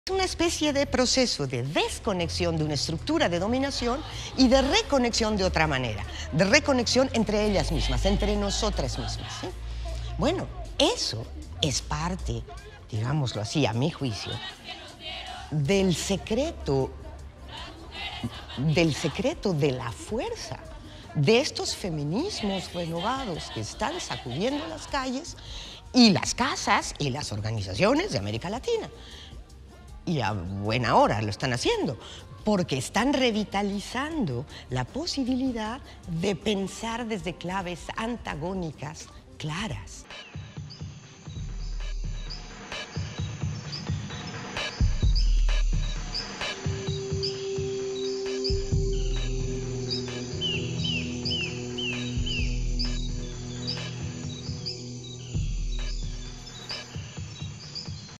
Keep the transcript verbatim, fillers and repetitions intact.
Es una especie de proceso de desconexión de una estructura de dominación y de reconexión de otra manera, de reconexión entre ellas mismas, entre nosotras mismas, ¿sí? Bueno, eso es parte, digámoslo así, a mi juicio, del secreto, del secreto de la fuerza de estos feminismos renovados que están sacudiendo las calles y las casas y las organizaciones de América Latina. Y a buena hora lo están haciendo, porque están revitalizando la posibilidad de pensar desde claves antagónicas claras.